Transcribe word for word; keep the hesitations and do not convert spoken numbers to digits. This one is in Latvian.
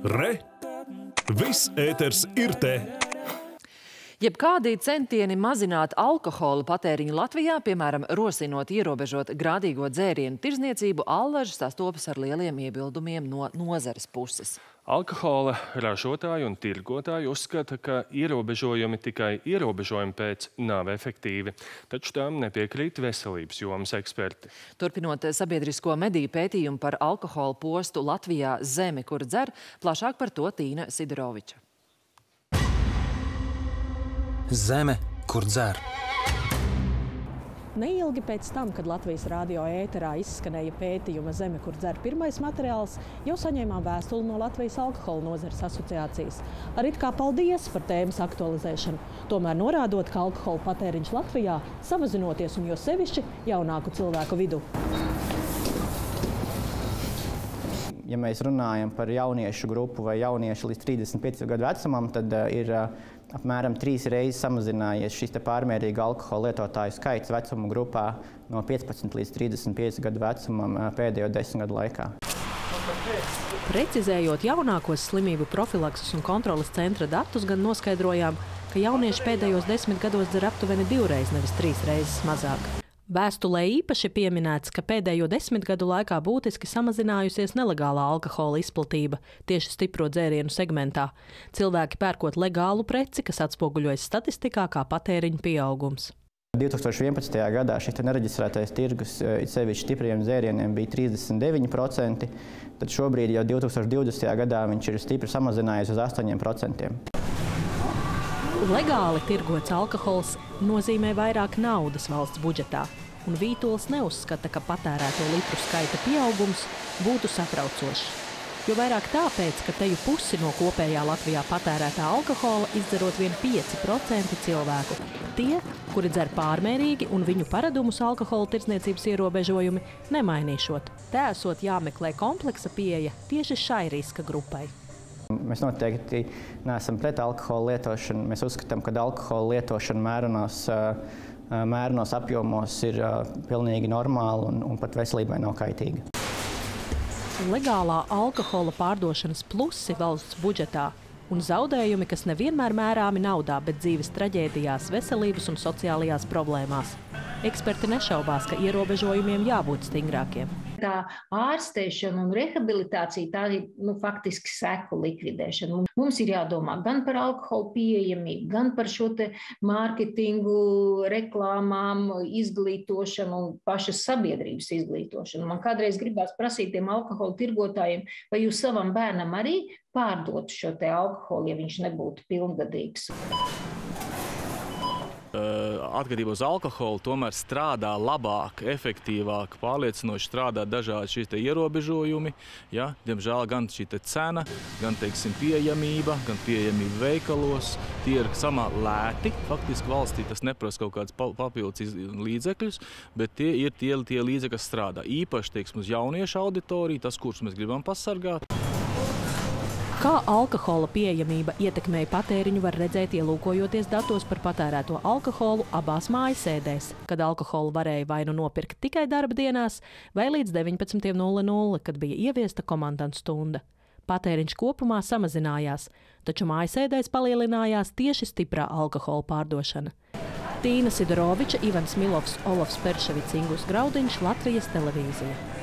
Re! Viss ēters ir te! Jebkādi centieni mazināt alkohola patēriņu Latvijā, piemēram, rosinot ierobežot grādīgo dzērienu tirzniecību, allaži sastopas ar lieliem iebildumiem no nozares puses. Alkohola ražotāji un tirgotāji uzskata, ka ierobežojumi tikai ierobežojumi pēc nav efektīvi, taču tām nepiekrīt veselības jomas eksperti. Turpinot sabiedrisko mediju pētījumu par alkohola postu Latvijā Zeme, kur dzer, plašāk par to Tīna Sidoroviča. Zeme, kur dzer. Neilgi pēc tam, kad Latvijas radio ēterā izskanēja pētījuma Zeme, kur dzer pirmais materiāls, jau saņēmām vēstuli no Latvijas alkohola nozares asociācijas. Ar it kā paldies par tēmas aktualizēšanu, tomēr norādot, ka alkohola patēriņš Latvijā samazinoties un jo sevišķi jaunāku cilvēku vidū. Ja mēs runājam par jauniešu grupu vai jauniešu līdz trīsdesmit pieciem gadu vecumam, tad uh, ir uh, apmēram trīs reizes samazinājies šis te pārmērīga alkohola lietotāju skaits vecuma grupā no piecpadsmit līdz trīsdesmit pieci gadu vecumam uh, pēdējo desmit gadu laikā. Precizējot jaunākos slimību profilakses un kontroles centra datus, gan noskaidrojām, ka jaunieši pēdējos desmit gados dzer aptuveni divreiz, nevis trīs reizes mazāk. Vēstulē īpaši pieminēts, ka pēdējo desmit gadu laikā būtiski samazinājusies nelegālā alkohola izplatība tieši stipro dzērienu segmentā. Cilvēki pērkot legālu preci, kas atspoguļojas statistikā kā patēriņa pieaugums. divi tūkstoši vienpadsmitajā gadā šis nereģistrētais tirgus sevišķi stipriem dzērieniem bija trīsdesmit deviņi procenti, tad šobrīd jau divi tūkstoši divdesmitajā gadā viņš ir stipri samazinājies uz astoņiem procentiem. Legāli tirgots alkohols nozīmē vairāk naudas valsts budžetā, un Vītols neuzskata, ka patērēto litru skaita pieaugums būtu satraucošs. Jo vairāk tāpēc, ka teju pusi no kopējā Latvijā patērētā alkohola izdzerot vien pieci procenti cilvēku. Tie, kuri dzer pārmērīgi un viņu paradumus alkohola tirdzniecības ierobežojumi nemainīšot. Te esot jāmeklē kompleksa pieeja tieši šai riska grupai. Mēs noteikti neesam pret alkohola lietošanu. Mēs uzskatām, ka alkohola lietošana mērenos, mērenos apjomos ir pilnīgi normāla un, un pat veselībai nav kaitīga. Legālā alkohola pārdošanas plusi valsts budžetā un zaudējumi, kas nevienmēr mērāmi naudā, bet dzīves traģēdijās, veselības un sociālajās problēmās. Eksperti nešaubās, ka ierobežojumiem jābūt stingrākiem. Tā ārstēšana un rehabilitācija, tā ir nu, faktiski seku likvidēšana. Mums ir jādomā gan par alkoholu pieejamību, gan par šo te mārketingu, reklāmām, izglītošanu un pašas sabiedrības izglītošanu. Man kādreiz gribās prasīt tiem alkohola tirgotājiem, vai jūs savam bērnam arī pārdotu šo te alkoholu, ja viņš nebūtu pilngadīgs. Atkarībā uz alkoholu tomēr strādā labāk, efektīvāk, pārliecinoši strādā dažādi šīs te ierobežojumi. Ja? Diemžēl gan šī te cena, gan teiksim, pieejamība, gan pieejamība veikalos, tie ir samā lēti. Faktiski valstī tas neprasa kaut kāds papildus līdzekļus, bet tie ir tie, tie līdzekļi, kas strādā. Īpaši teiksim, uz jauniešu auditoriju, tas, kurus mēs gribam pasargāt. Kā alkohola pieejamība ietekmēja patēriņu, var redzēt ielūkojoties datos par patērēto alkoholu abās mājasēdēs, kad alkoholu varēja vai nu nopirkt tikai darba dienās, vai līdz deviņpadsmit nulle nulle, kad bija ieviesta komandantu stunda. Patēriņš kopumā samazinājās, taču mājasēdēs palielinājās tieši stiprā alkohola pārdošana. Tīna Sidoroviča, Ivans Milovs, Olofs Perševics, Ingus Graudiņš, Latvijas televīzija.